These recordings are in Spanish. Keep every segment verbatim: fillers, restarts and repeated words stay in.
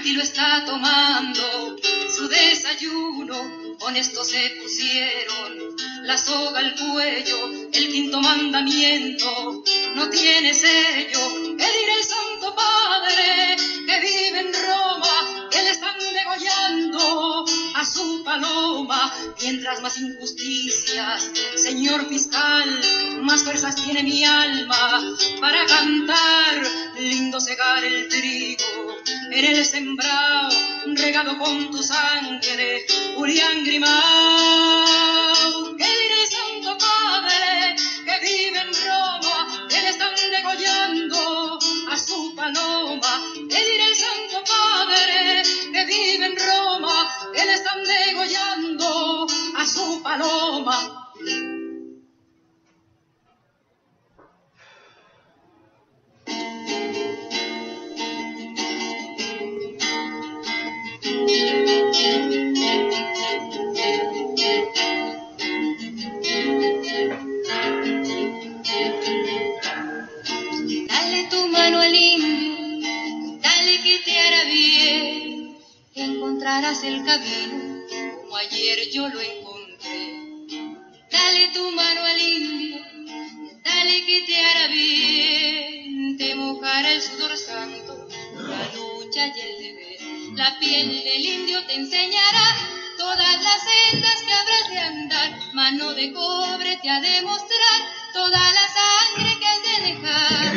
tranquilo está tomando su desayuno. Con esto se pusieron la soga al cuello, el quinto mandamiento no tiene sello. ¿Qué dirá el Santo Padre que vive en Roma? Que le están degollando a su paloma. Mientras más injusticias, señor fiscal, más fuerzas tiene mi alma para cantar. Lindo segar el trigo en el sembrado, regado con tu sangre, Julián Grimao. ¿Qué dirá el Santo Padre que vive en Roma? Que le están degollando a su paloma. ¿Qué dirá el Santo Padre que vive en Roma? Que le están degollando a su paloma. Dale tu mano al indio, dale que te hará bien, encontrarás el camino como ayer yo lo encontré. Dale tu mano al indio, dale que te hará bien, te mojará el sudor santo, la lucha y el deber. La piel del indio te enseñará todas las sendas que habrás de andar, mano de cobre te ha de mostrar toda la sangre que has de dejar.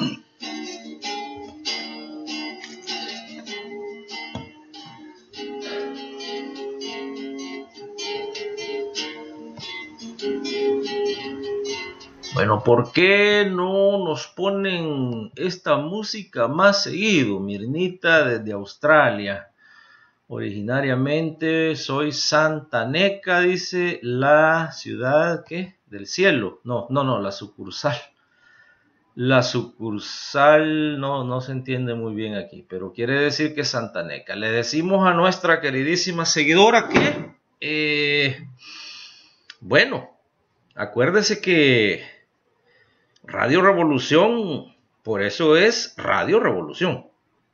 Bueno, ¿por qué no nos ponen esta música más seguido? Mirnita desde Australia. Originariamente soy Santaneca, dice la ciudad, ¿qué? Del cielo. No, no, no, la sucursal. La sucursal no, no se entiende muy bien aquí, pero quiere decir que Santaneca. Le decimos a nuestra queridísima seguidora que, eh, bueno, acuérdese que Radio Revolución, por eso es Radio Revolución.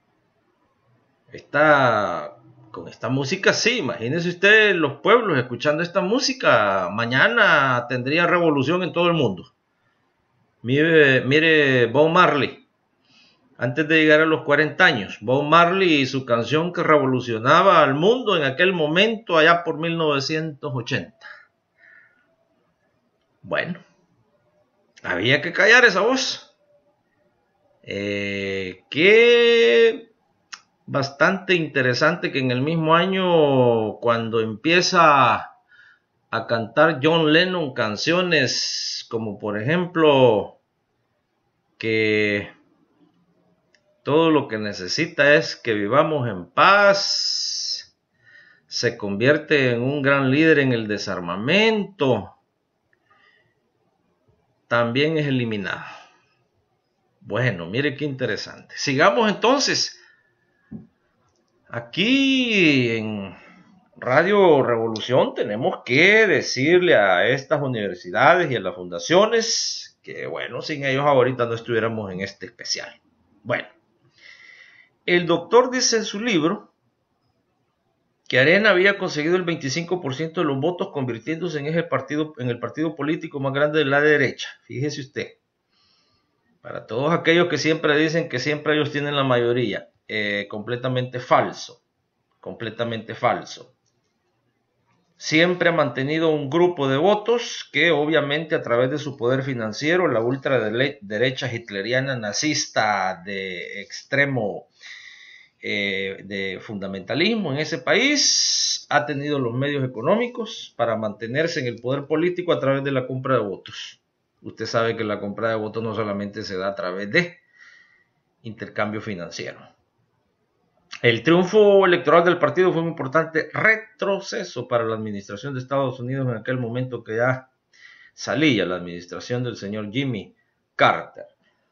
Esta, con esta música, sí, imagínese usted los pueblos escuchando esta música. Mañana tendría revolución en todo el mundo. Mire, mire Bob Marley, antes de llegar a los cuarenta años, Bob Marley y su canción que revolucionaba al mundo en aquel momento, allá por mil novecientos ochenta. Bueno, había que callar esa voz. Eh, que bastante interesante que en el mismo año, cuando empieza a cantar John Lennon canciones como por ejemplo que todo lo que necesita es que vivamos en paz, se convierte en un gran líder en el desarmamento, también es eliminado. Bueno, mire qué interesante. Sigamos entonces. Aquí en Radio Revolución tenemos que decirle a estas universidades y a las fundaciones que, bueno, sin ellos ahorita no estuviéramos en este especial. Bueno, el doctor dice en su libro que Arena había conseguido el veinticinco por ciento de los votos, convirtiéndose en, ese partido, en el partido político más grande de la derecha. Fíjese usted. Para todos aquellos que siempre dicen que siempre ellos tienen la mayoría, eh, completamente falso, completamente falso. Siempre ha mantenido un grupo de votos que obviamente a través de su poder financiero, la ultraderecha hitleriana nazista de extremo eh, de fundamentalismo en ese país, ha tenido los medios económicos para mantenerse en el poder político a través de la compra de votos. Usted sabe que la compra de votos no solamente se da a través de intercambio financiero. El triunfo electoral del partido fue un importante retroceso para la administración de Estados Unidos en aquel momento que ya salía la administración del señor Jimmy Carter.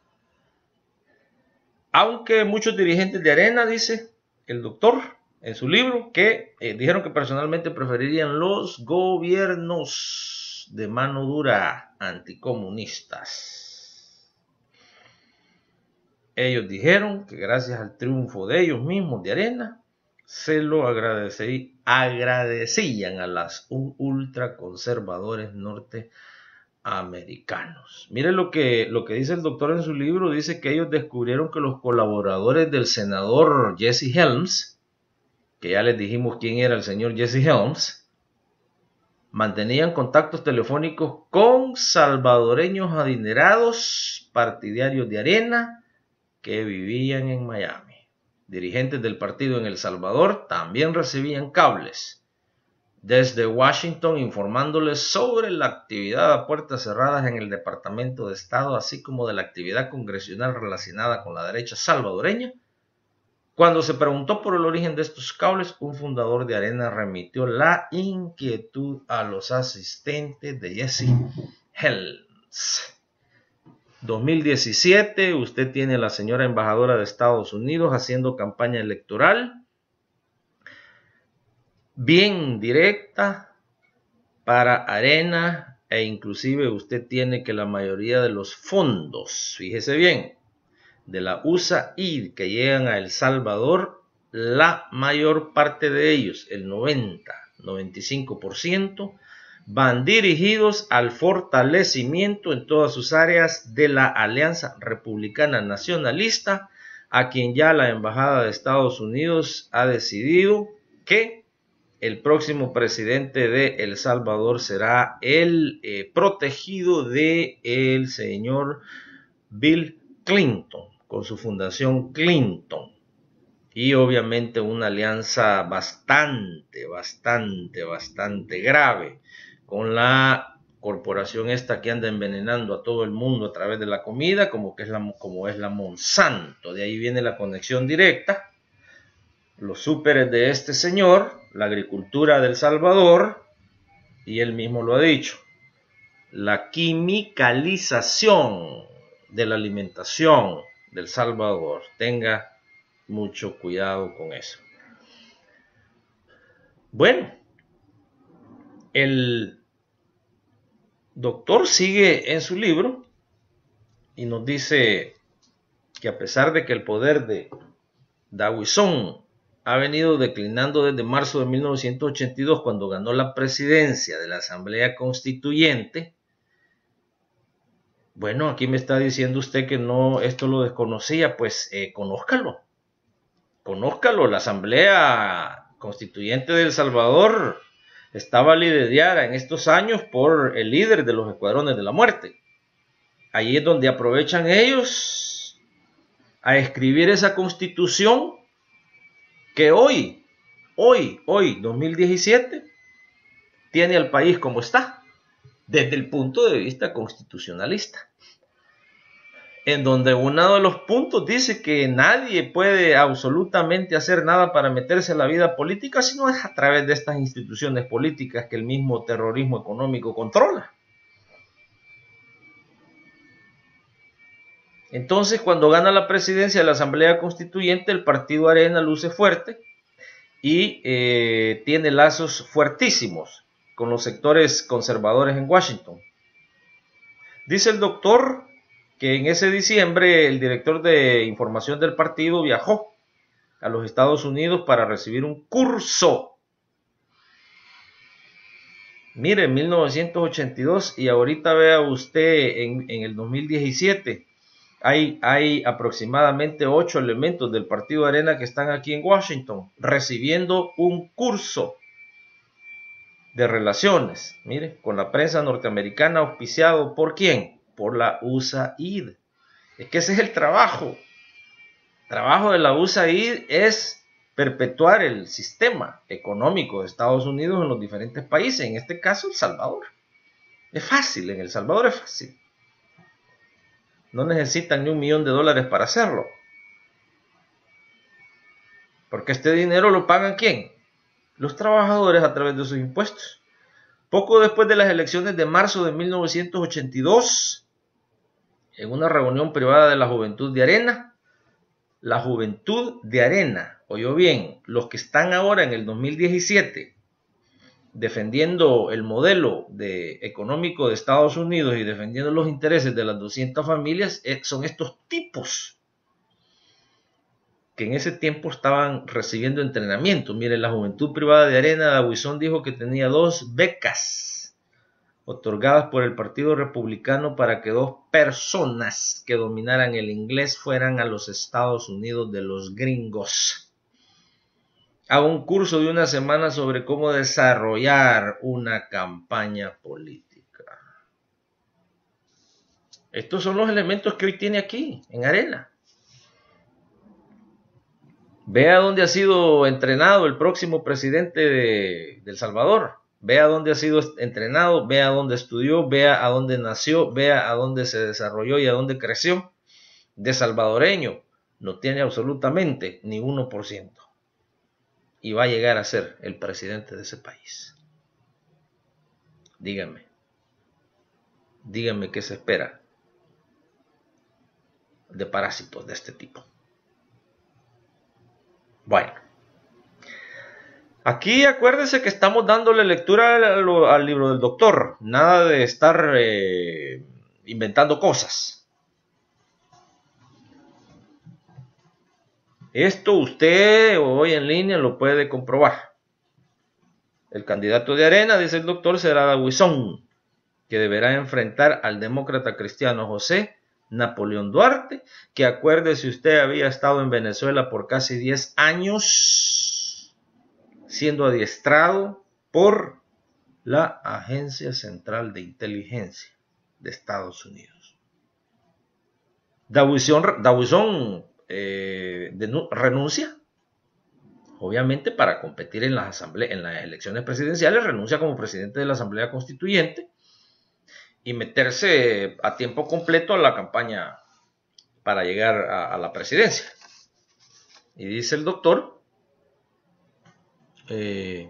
Aunque muchos dirigentes de Arena, dice el doctor en su libro, que eh, dijeron que personalmente preferirían los gobiernos de mano dura anticomunistas. ellos dijeron que gracias al triunfo de ellos mismos, de Arena, se lo agradecí, agradecían a los ultraconservadores norteamericanos. Mire lo que, lo que dice el doctor en su libro, dice que ellos descubrieron que los colaboradores del senador Jesse Helms, que ya les dijimos quién era el señor Jesse Helms, mantenían contactos telefónicos con salvadoreños adinerados, partidarios de Arena, que vivían en Miami. Dirigentes del partido en El Salvador también recibían cables desde Washington informándoles sobre la actividad a puertas cerradas en el Departamento de Estado, así como de la actividad congresional relacionada con la derecha salvadoreña. Cuando se preguntó por el origen de estos cables, un fundador de Arena remitió la inquietud a los asistentes de Jesse Helms. dos mil diecisiete, usted tiene a la señora embajadora de Estados Unidos haciendo campaña electoral bien directa para Arena, e inclusive usted tiene que la mayoría de los fondos, fíjese bien, de la U S A I D que llegan a El Salvador, la mayor parte de ellos, el noventa, noventa y cinco por ciento, van dirigidos al fortalecimiento en todas sus áreas de la Alianza Republicana Nacionalista, a quien ya la Embajada de Estados Unidos ha decidido que el próximo presidente de El Salvador será el eh, protegido de el señor Bill Clinton, con su fundación Clinton. Y obviamente una alianza bastante, bastante, bastante grave con la corporación esta que anda envenenando a todo el mundo a través de la comida, como, que es, la, como es la Monsanto. De ahí viene la conexión directa. Los súperes de este señor, la agricultura del Salvador, y él mismo lo ha dicho, la quimicalización de la alimentación del Salvador. Tenga mucho cuidado con eso. Bueno, el doctor sigue en su libro y nos dice que a pesar de que el poder de Dawson ha venido declinando desde marzo de mil novecientos ochenta y dos, cuando ganó la presidencia de la Asamblea Constituyente. Bueno, aquí me está diciendo usted que no, esto lo desconocía, pues eh, conózcalo. Conózcalo, la Asamblea Constituyente de El Salvador estaba liderada en estos años por el líder de los Escuadrones de la Muerte. Allí es donde aprovechan ellos a escribir esa constitución que hoy, hoy, hoy, dos mil diecisiete, tiene al país como está, desde el punto de vista constitucionalista, en donde uno de los puntos dice que nadie puede absolutamente hacer nada para meterse en la vida política, sino es a través de estas instituciones políticas que el mismo terrorismo económico controla. Entonces, cuando gana la presidencia de la Asamblea Constituyente, el partido Arena luce fuerte y eh, tiene lazos fuertísimos con los sectores conservadores en Washington. Dice el doctor que en ese diciembre el director de información del partido viajó a los Estados Unidos para recibir un curso. Mire, en mil novecientos ochenta y dos y ahorita vea usted en, en el dos mil diecisiete, hay, hay aproximadamente ocho elementos del partido Arena que están aquí en Washington recibiendo un curso de relaciones, mire, con la prensa norteamericana, auspiciado ¿por quién? Por la U S A I D. Es que ese es el trabajo. El trabajo de la U S A I D es perpetuar el sistema económico de Estados Unidos en los diferentes países, en este caso El Salvador. Es fácil, en El Salvador es fácil. No necesitan ni un millón de dólares para hacerlo. Porque este dinero lo pagan ¿quién? Los trabajadores a través de sus impuestos. Poco después de las elecciones de marzo de mil novecientos ochenta y dos, en una reunión privada de la Juventud de Arena, la Juventud de Arena, oyó bien, los que están ahora en el dos mil diecisiete defendiendo el modelo de, económico de Estados Unidos y defendiendo los intereses de las doscientas familias, eh, son estos tipos que en ese tiempo estaban recibiendo entrenamiento. Mire, la Juventud Privada de Arena, Dabuizón dijo que tenía dos becas otorgadas por el Partido Republicano para que dos personas que dominaran el inglés fueran a los Estados Unidos de los gringos a un curso de una semana sobre cómo desarrollar una campaña política. Estos son los elementos que hoy tiene aquí, en Arena. Vea dónde ha sido entrenado el próximo presidente de, de El Salvador. Vea dónde ha sido entrenado, vea dónde estudió, vea a dónde nació, vea a dónde se desarrolló y a dónde creció. De salvadoreño no tiene absolutamente ni uno por ciento. Y va a llegar a ser el presidente de ese país. Díganme. Díganme qué se espera de parásitos de este tipo. Bueno. Aquí acuérdense que estamos dándole lectura al, al libro del doctor. Nada de estar eh, inventando cosas. Esto usted hoy en línea lo puede comprobar. El candidato de Arena, dice el doctor, será Dabuizón, que deberá enfrentar al demócrata cristiano José Napoleón Duarte, que acuérdese usted había estado en Venezuela por casi diez años, siendo adiestrado por la Agencia Central de Inteligencia de Estados Unidos. Dabuizón, Dabuizón eh, de, renuncia, obviamente para competir en las, asamble- en las elecciones presidenciales, renuncia como presidente de la Asamblea Constituyente y meterse a tiempo completo a la campaña para llegar a, a la presidencia. Y dice el doctor, eh,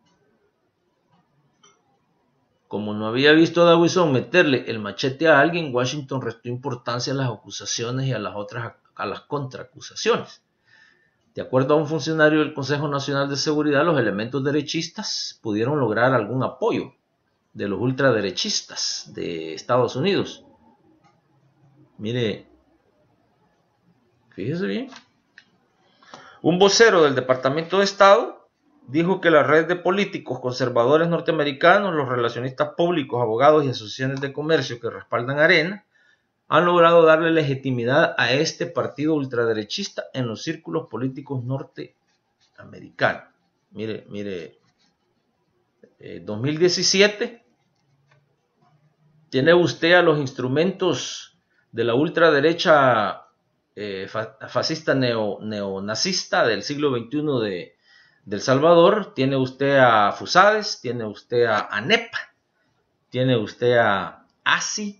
como no había visto a Dabuizón meterle el machete a alguien, Washington restó importancia a las acusaciones y a las otras a las contraacusaciones. De acuerdo a un funcionario del Consejo Nacional de Seguridad, los elementos derechistas pudieron lograr algún apoyo de los ultraderechistas de Estados Unidos. Mire, fíjese bien. Un vocero del Departamento de Estado dijo que la red de políticos conservadores norteamericanos, los relacionistas públicos, abogados y asociaciones de comercio que respaldan Arena, han logrado darle legitimidad a este partido ultraderechista en los círculos políticos norteamericanos. Mire, mire, eh, dos mil diecisiete, tiene usted a los instrumentos de la ultraderecha eh, fascista neo, neonazista del siglo veintiuno de, de El Salvador. Tiene usted a Fusades, tiene usted a ANEP, tiene usted a ASI,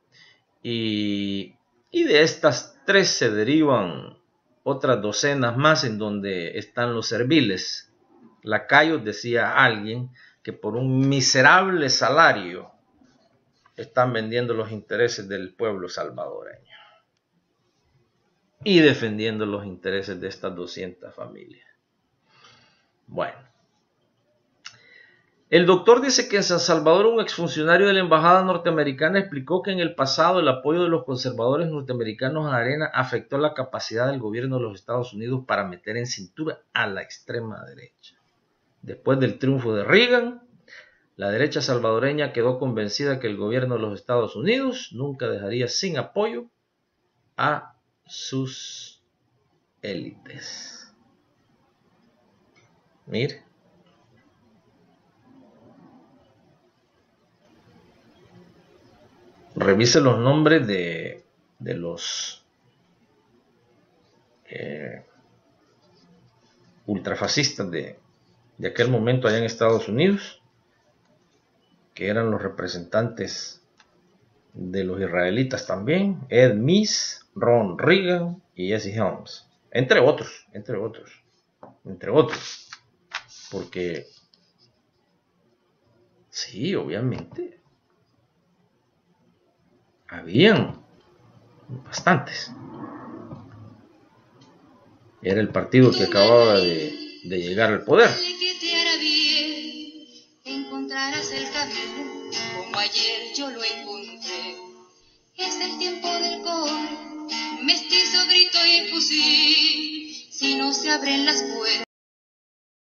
y, y de estas tres se derivan otras docenas más en donde están los serviles. Lacayos, decía alguien, que por un miserable salario están vendiendo los intereses del pueblo salvadoreño y defendiendo los intereses de estas doscientas familias. Bueno, el doctor dice que en San Salvador un exfuncionario de la embajada norteamericana explicó que en el pasado el apoyo de los conservadores norteamericanos a Arena afectó la capacidad del gobierno de los Estados Unidos para meter en cintura a la extrema derecha. Después del triunfo de Reagan, la derecha salvadoreña quedó convencida que el gobierno de los Estados Unidos nunca dejaría sin apoyo a sus élites. Mire. Revise los nombres de, de los eh, ultrafascistas de, de aquel momento allá en Estados Unidos, que eran los representantes de los israelitas también, Ed Meese, Ron Reagan y Jesse Helms, entre otros, entre otros, entre otros, porque sí, obviamente, habían bastantes. Era el partido que acababa de, de llegar al poder. Que te hará bien, encontrarás el camino como ayer yo lo encontré. Es el tiempo del gol, mestizo, grito y fusil. si no se abren las puertas.